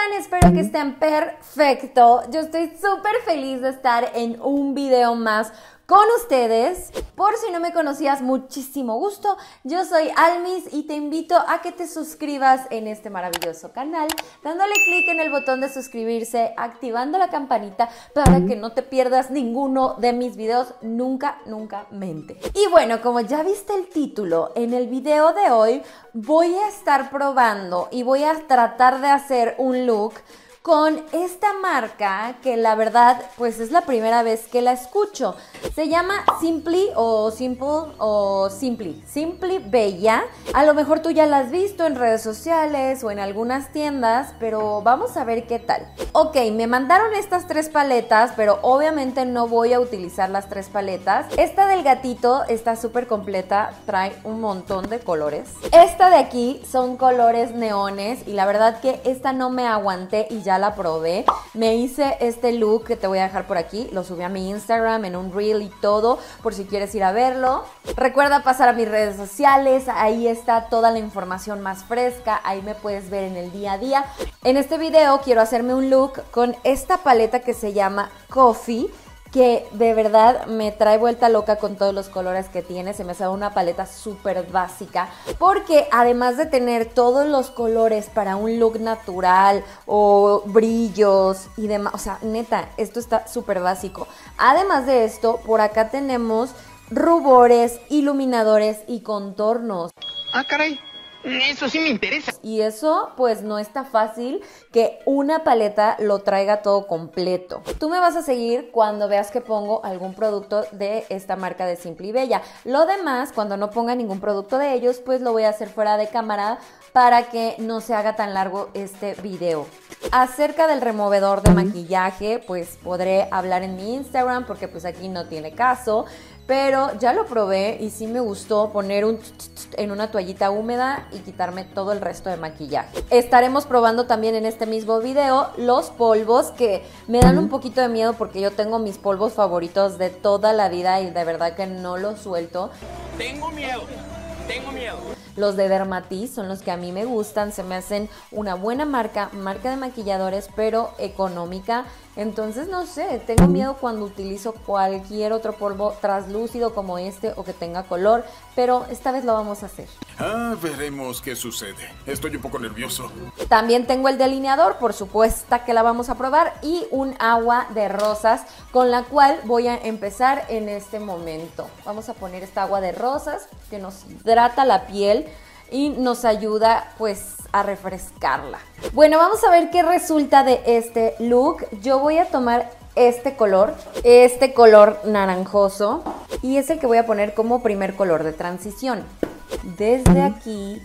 están? Espero que estén perfecto. Yo estoy súper feliz de estar en un video más con ustedes. Por si no me conocías, muchísimo gusto. Yo soy Almis y te invito a que te suscribas en este maravilloso canal, dándole clic en el botón de suscribirse, activando la campanita para que no te pierdas ninguno de mis videos nunca mente. Y bueno, como ya viste el título, en el video de hoy voy a estar probando y voy a tratar de hacer un look con esta marca que la verdad pues es la primera vez que la escucho. Se llama Simply Bella. A lo mejor tú ya la has visto en redes sociales o en algunas tiendas, pero vamos a ver qué tal. Ok, me mandaron estas tres paletas, pero obviamente no voy a utilizar las tres paletas. Esta del gatito está súper completa, trae un montón de colores. Esta de aquí son colores neones y la verdad que esta no me aguanté y ya la probé. Me hice este look que te voy a dejar por aquí, lo subí a mi Instagram en un reel y todo, por si quieres ir a verlo. Recuerda pasar a mis redes sociales, ahí está toda la información más fresca, ahí me puedes ver en el día a día. En este video quiero hacerme un look con esta paleta que se llama Coffee, que de verdad me trae vuelta loca con todos los colores que tiene. Se me hace una paleta súper básica, porque además de tener todos los colores para un look natural o brillos y demás, o sea, neta, esto está súper básico. Además de esto, por acá tenemos rubores, iluminadores y contornos. Ah, caray. Eso sí me interesa. Y eso pues no está fácil que una paleta lo traiga todo completo. Tú me vas a seguir cuando veas que pongo algún producto de esta marca de Simply Bella. Lo demás, cuando no ponga ningún producto de ellos, pues lo voy a hacer fuera de cámara para que no se haga tan largo este video. Acerca del removedor de maquillaje, pues podré hablar en mi Instagram porque pues aquí no tiene caso. Pero ya lo probé y sí me gustó poner en una toallita húmeda y quitarme todo el resto de maquillaje. Estaremos probando también en este mismo video los polvos, que me dan un poquito de miedo porque yo tengo mis polvos favoritos de toda la vida y de verdad que no los suelto. Tengo miedo. Los de Dermatis son los que a mí me gustan, se me hacen una buena marca de maquilladores, pero económica. Entonces no sé, tengo miedo cuando utilizo cualquier otro polvo translúcido como este o que tenga color, pero esta vez lo vamos a hacer. Veremos qué sucede. Estoy un poco nervioso. También tengo el delineador, por supuesto que la vamos a probar, y un agua de rosas con la cual voy a empezar en este momento. Vamos a poner esta agua de rosas que nos hidrata la piel y nos ayuda pues a refrescarla. Bueno, vamos a ver qué resulta de este look. Yo voy a tomar este color naranjoso, y es el que voy a poner como primer color de transición. Desde aquí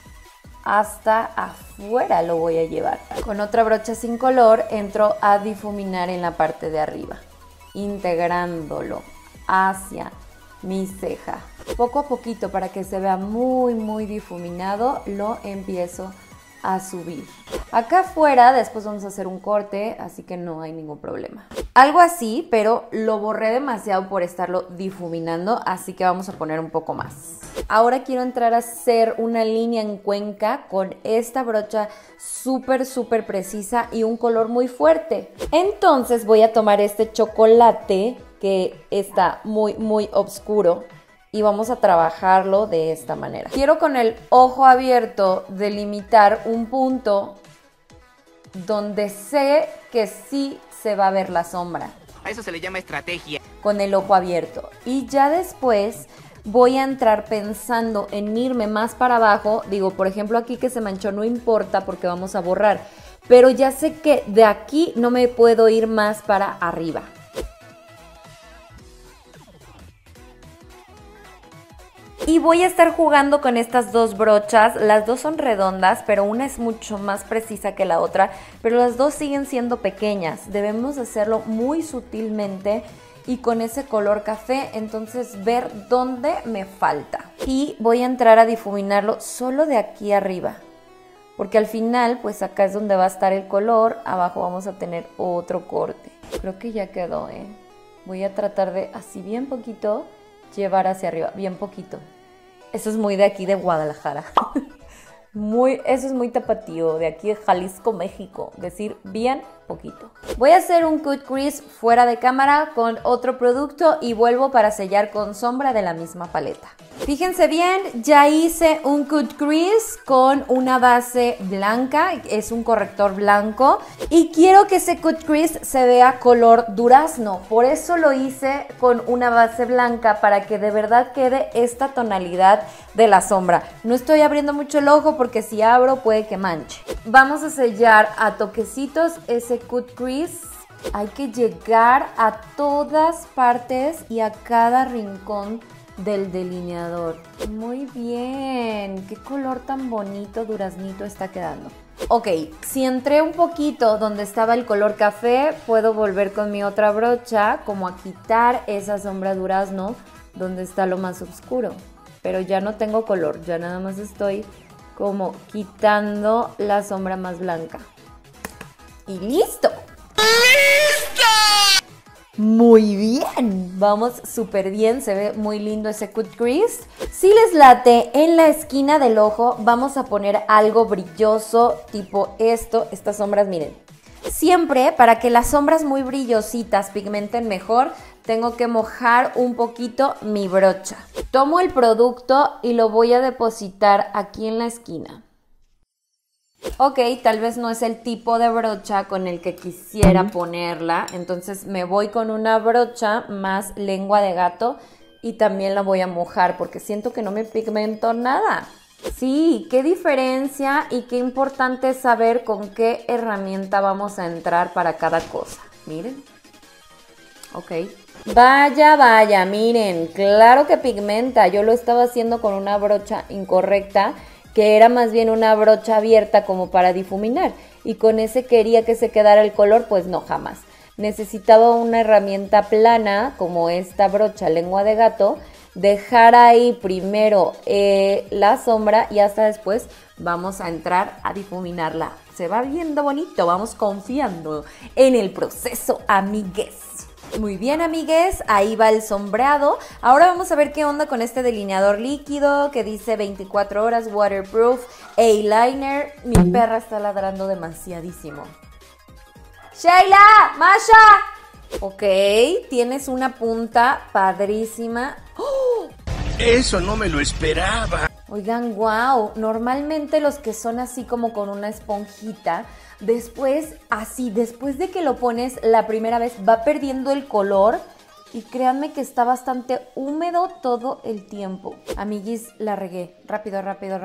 hasta afuera lo voy a llevar. Con otra brocha sin color entro a difuminar en la parte de arriba, integrándolo hacia mi ceja. Poco a poquito, para que se vea muy difuminado, lo empiezo a subir. Acá afuera después vamos a hacer un corte, así que no hay ningún problema. Algo así, pero lo borré demasiado por estarlo difuminando, así que vamos a poner un poco más. Ahora quiero entrar a hacer una línea en cuenca con esta brocha súper precisa y un color muy fuerte. Entonces voy a tomar este chocolate que está muy oscuro y vamos a trabajarlo de esta manera. Quiero con el ojo abierto delimitar un punto donde sé que sí se va a ver la sombra. A eso se le llama estrategia. Con el ojo abierto. Y ya después voy a entrar pensando en irme más para abajo. Digo, por ejemplo, aquí que se manchó no importa porque vamos a borrar. Pero ya sé que de aquí no me puedo ir más para arriba. Y voy a estar jugando con estas dos brochas. Las dos son redondas, pero una es mucho más precisa que la otra, pero las dos siguen siendo pequeñas. Debemos hacerlo muy sutilmente y con ese color café, entonces ver dónde me falta. Y voy a entrar a difuminarlo solo de aquí arriba, porque al final pues acá es donde va a estar el color. Abajo vamos a tener otro corte. Creo que ya quedó, Voy a tratar de así bien poquito llevar hacia arriba, bien poquito. Eso es muy de aquí de Guadalajara. Eso es muy tapatío, de aquí de Jalisco, México. Decir bien poquito. Voy a hacer un cut crease fuera de cámara con otro producto y vuelvo para sellar con sombra de la misma paleta. Fíjense bien, ya hice un cut crease con una base blanca, es un corrector blanco y quiero que ese cut crease se vea color durazno, por eso lo hice con una base blanca para que de verdad quede esta tonalidad de la sombra. No estoy abriendo mucho el ojo porque si abro puede que manche. Vamos a sellar a toquecitos ese cut crease. Hay que llegar a todas partes y a cada rincón del delineador. Muy bien, qué color tan bonito duraznito está quedando. Ok, si entré un poquito donde estaba el color café, puedo volver con mi otra brocha como a quitar esa sombra durazno donde está lo más oscuro. Pero ya no tengo color, ya nada más estoy como quitando la sombra más blanca. ¡Y listo! Muy bien, vamos súper bien, se ve muy lindo ese cut crease. Si les late, en la esquina del ojo vamos a poner algo brilloso tipo estas sombras, miren. Siempre para que las sombras muy brillositas pigmenten mejor, tengo que mojar un poquito mi brocha. Tomo el producto y lo voy a depositar aquí en la esquina. Ok, tal vez no es el tipo de brocha con el que quisiera ponerla, entonces me voy con una brocha más lengua de gato y también la voy a mojar porque siento que no me pigmento nada. Sí, qué diferencia y qué importante es saber con qué herramienta vamos a entrar para cada cosa. Miren. Ok. Vaya, vaya, miren, claro que pigmenta. Yo lo estaba haciendo con una brocha incorrecta, que era más bien una brocha abierta como para difuminar. Y con ese quería que se quedara el color, pues no, jamás. Necesitaba una herramienta plana, como esta brocha lengua de gato, dejar ahí primero la sombra y hasta después vamos a entrar a difuminarla. Se va viendo bonito, vamos confiando en el proceso, amigues. Muy bien, amigues, ahí va el sombreado. Ahora vamos a ver qué onda con este delineador líquido que dice 24 horas, waterproof, eyeliner. Mi perra está ladrando demasiadísimo. ¡Sheila! ¡Masha! Ok, tienes una punta padrísima. ¡Oh! Eso no me lo esperaba. Oigan, wow, normalmente los que son así como con una esponjita, después de que lo pones la primera vez va perdiendo el color y créanme que está bastante húmedo todo el tiempo. Amiguis, la regué. Rápido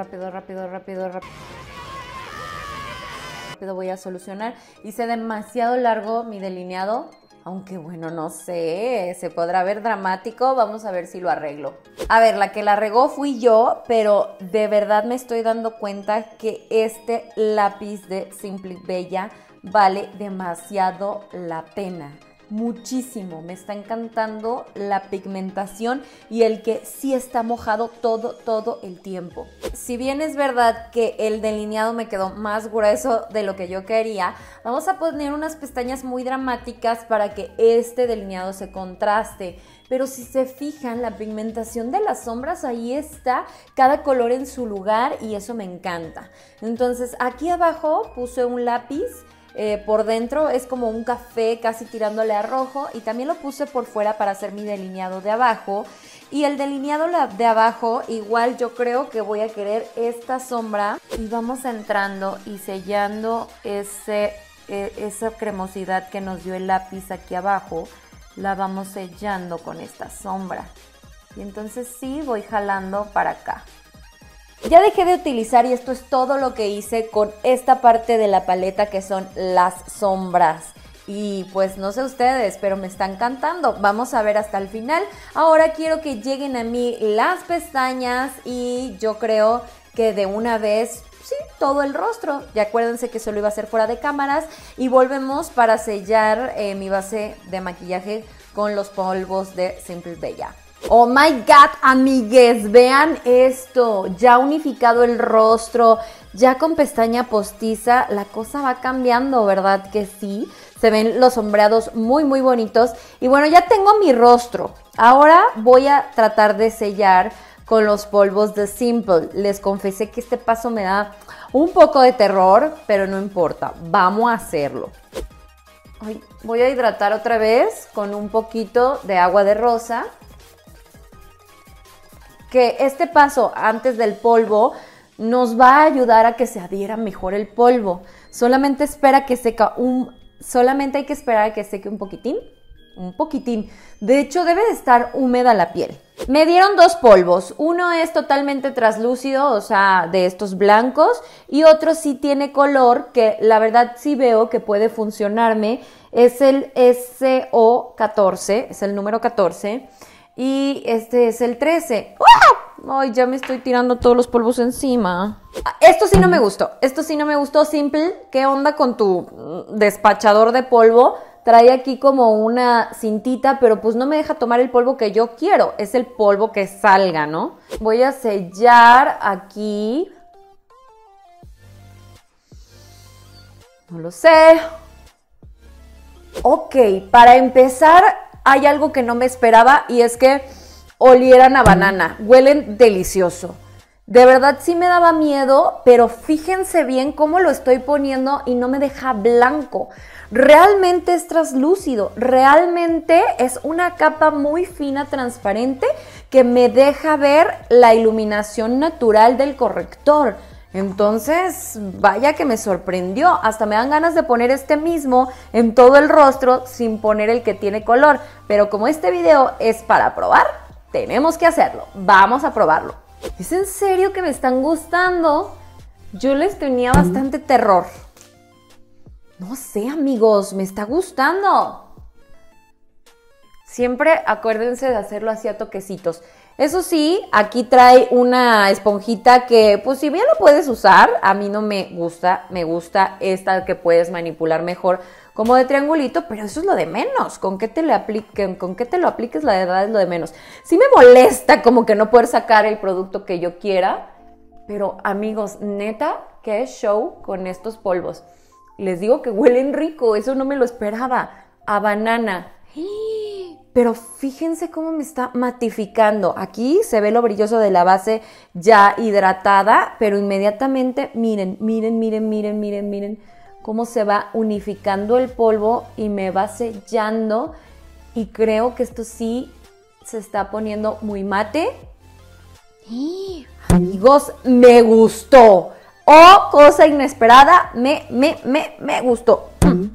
voy a solucionar. Hice demasiado largo mi delineado. Aunque bueno, no sé, se podrá ver dramático, vamos a ver si lo arreglo. A ver, la que la regó fui yo, pero de verdad me estoy dando cuenta que este lápiz de Simply Bella vale demasiado la pena. Muchísimo, me está encantando la pigmentación y el que sí está mojado todo el tiempo. Si bien es verdad que el delineado me quedó más grueso de lo que yo quería, vamos a poner unas pestañas muy dramáticas para que este delineado se contraste. Pero si se fijan, la pigmentación de las sombras ahí está, cada color en su lugar y eso me encanta. Entonces aquí abajo puse un lápiz. Por dentro es como un café casi tirándole a rojo y también lo puse por fuera para hacer mi delineado de abajo. Y el delineado de abajo igual yo creo que voy a querer esta sombra y vamos entrando y sellando esa cremosidad que nos dio el lápiz aquí abajo, la vamos sellando con esta sombra. Y entonces sí voy jalando para acá. Ya dejé de utilizar y esto es todo lo que hice con esta parte de la paleta que son las sombras. Y pues no sé ustedes, pero me está encantando. Vamos a ver hasta el final. Ahora quiero que lleguen a mí las pestañas y yo creo que de una vez, sí, todo el rostro. Ya acuérdense que solo iba a ser fuera de cámaras. Y volvemos para sellar mi base de maquillaje con los polvos de Simply Bella. Oh my God, amigues, vean esto, ya unificado el rostro, ya con pestaña postiza, la cosa va cambiando, ¿verdad que sí? Se ven los sombreados muy bonitos y bueno, ya tengo mi rostro. Ahora voy a tratar de sellar con los polvos de Simple. Les confesé que este paso me da un poco de terror, pero no importa, vamos a hacerlo. Ay, voy a hidratar otra vez con un poquito de agua de rosa. Que este paso antes del polvo nos va a ayudar a que se adhiera mejor el polvo. Solamente hay que esperar a que seque un poquitín. Un poquitín. De hecho, debe de estar húmeda la piel. Me dieron 2 polvos. Uno es totalmente translúcido, o sea, de estos blancos. Y otro sí tiene color, que la verdad sí veo que puede funcionarme. Es el SO14, es el número 14. Y este es el 13. ¡Ah! Ay, ya me estoy tirando todos los polvos encima. Esto sí no me gustó, Simple. ¿Qué onda con tu despachador de polvo? Trae aquí como una cintita, pero pues no me deja tomar el polvo que yo quiero. Es el polvo que salga, ¿no? Voy a sellar aquí. No lo sé. Ok, para empezar, hay algo que no me esperaba y es que olieran a banana. Huelen delicioso. De verdad sí me daba miedo, pero fíjense bien cómo lo estoy poniendo y no me deja blanco. Realmente es translúcido, realmente es una capa muy fina, transparente, que me deja ver la iluminación natural del corrector. Entonces, vaya que me sorprendió. Hasta me dan ganas de poner este mismo en todo el rostro sin poner el que tiene color. Pero como este video es para probar, tenemos que hacerlo. Vamos a probarlo. ¿Es en serio que me están gustando? Yo les tenía bastante terror. No sé, amigos, me está gustando. Siempre acuérdense de hacerlo así a toquecitos. Eso sí, aquí trae una esponjita que, pues si bien lo puedes usar, a mí no me gusta. Me gusta esta que puedes manipular mejor, como de triangulito, pero eso es lo de menos. Con qué te lo apliques, la verdad es lo de menos. Sí me molesta como que no poder sacar el producto que yo quiera, pero amigos, neta, qué show con estos polvos. Les digo que huelen rico, eso no me lo esperaba. A banana. Pero fíjense cómo me está matificando. Aquí se ve lo brilloso de la base ya hidratada, pero inmediatamente, miren cómo se va unificando el polvo y me va sellando. Y creo que esto sí se está poniendo muy mate. Amigos, me gustó. Oh, cosa inesperada, me gustó.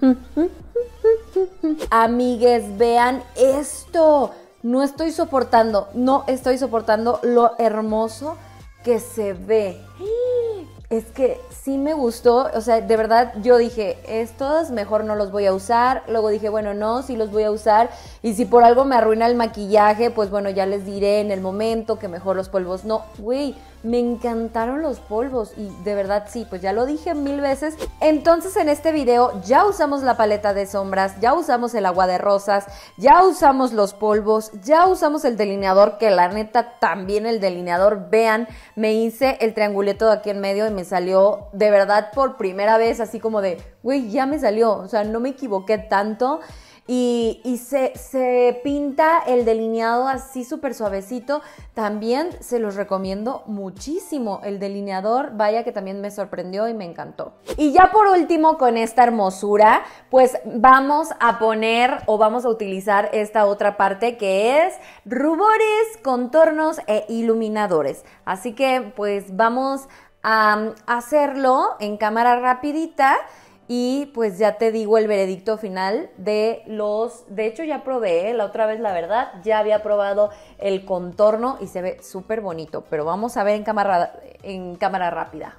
Amigues, vean esto. No estoy soportando lo hermoso que se ve. Es que sí me gustó, o sea, de verdad yo dije, estos mejor no los voy a usar. Luego dije, bueno, no, sí los voy a usar. Y si por algo me arruina el maquillaje, pues bueno, ya les diré en el momento que mejor los polvos no. Güey, me encantaron los polvos y de verdad sí, pues ya lo dije 1000 veces. Entonces en este video ya usamos la paleta de sombras, ya usamos el agua de rosas, ya usamos los polvos, ya usamos el delineador, que la neta también el delineador, vean, me hice el triangulito de aquí en medio y me salió de verdad por primera vez así como de, güey, ya me salió, o sea, no me equivoqué tanto. Y se pinta el delineado así súper suavecito. También se los recomiendo muchísimo. El delineador, vaya que también me sorprendió y me encantó. Y ya por último, con esta hermosura, pues vamos a poner o vamos a utilizar esta otra parte que es rubores, contornos e iluminadores. Así que pues vamos a hacerlo en cámara rapidita. Y pues ya te digo el veredicto final de los... De hecho ya probé, la otra vez la verdad, ya había probado el contorno y se ve súper bonito. Pero vamos a ver en cámara rápida.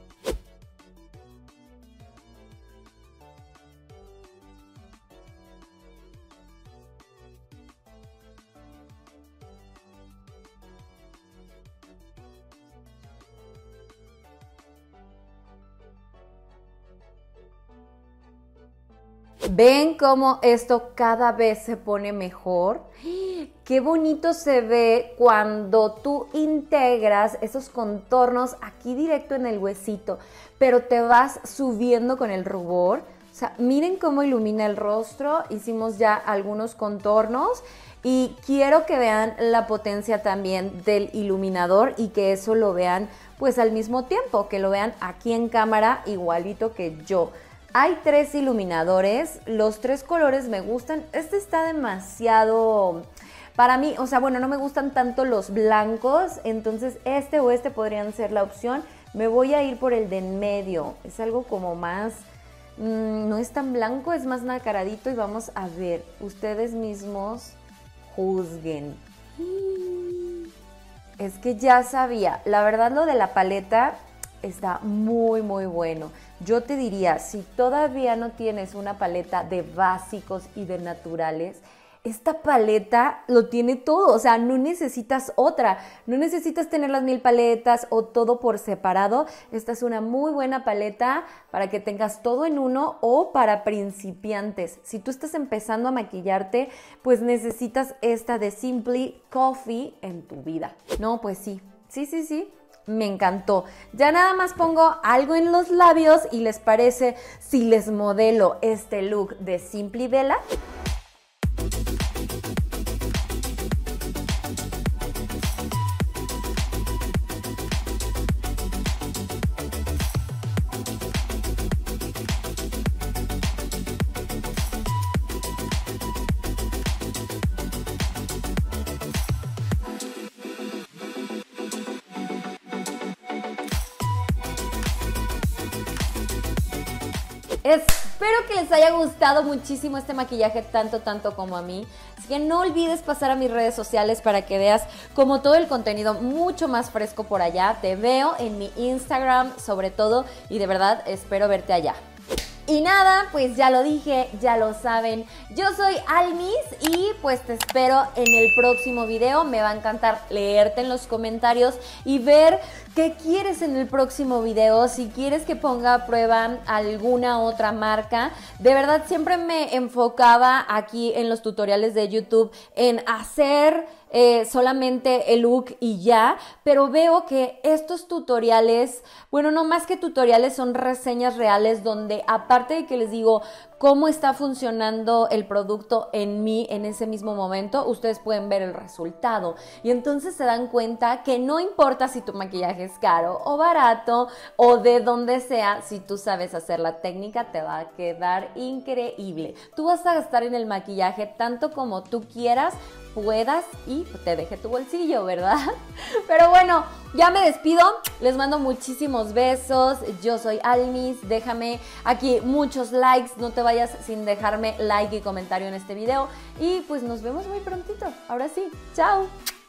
¿Ven cómo esto cada vez se pone mejor? Qué bonito se ve cuando tú integras esos contornos aquí directo en el huesito, pero te vas subiendo con el rubor. O sea, miren cómo ilumina el rostro. Hicimos ya algunos contornos y quiero que vean la potencia también del iluminador y que eso lo vean pues al mismo tiempo, que lo vean aquí en cámara igualito que yo. Hay 3 iluminadores, los 3 colores me gustan. Este está demasiado... Para mí, o sea, bueno, no me gustan tanto los blancos, entonces este o este podrían ser la opción. Me voy a ir por el de en medio, es algo como más, no es tan blanco, es más nacaradito y vamos a ver, ustedes mismos juzguen. Es que ya sabía, la verdad lo de la paleta está muy muy bueno. Yo te diría, si todavía no tienes una paleta de básicos y de naturales, esta paleta lo tiene todo, o sea, no necesitas otra, no necesitas tener las 1000 paletas o todo por separado. Esta es una muy buena paleta para que tengas todo en uno o para principiantes. Si tú estás empezando a maquillarte, pues necesitas esta de Simply Coffee en tu vida. No, pues sí, sí. Me encantó. Ya nada más pongo algo en los labios y les parece si les modelo este look de Simply Bella. Espero que les haya gustado muchísimo este maquillaje tanto como a mí. Así que no olvides pasar a mis redes sociales para que veas como todo el contenido mucho más fresco por allá. Te veo en mi Instagram sobre todo y de verdad espero verte allá. Y nada, pues ya lo dije, ya lo saben, yo soy Almis y pues te espero en el próximo video. Me va a encantar leerte en los comentarios y ver qué quieres en el próximo video, si quieres que ponga a prueba alguna otra marca. De verdad siempre me enfocaba aquí en los tutoriales de YouTube en hacer solamente el look y ya, pero veo que estos tutoriales, bueno, no más que tutoriales, son reseñas reales donde aparte de que les digo cómo está funcionando el producto en mí en ese mismo momento, ustedes pueden ver el resultado y entonces se dan cuenta que no importa si tu maquillaje es caro o barato o de donde sea, si tú sabes hacer la técnica te va a quedar increíble. Tú vas a gastar en el maquillaje tanto como tú quieras, puedas y te deje tu bolsillo, ¿verdad? Pero bueno, ya me despido, les mando muchísimos besos, yo soy Almis, déjame aquí muchos likes, no te vayas sin dejarme like y comentario en este video y pues nos vemos muy prontito, ahora sí, chao.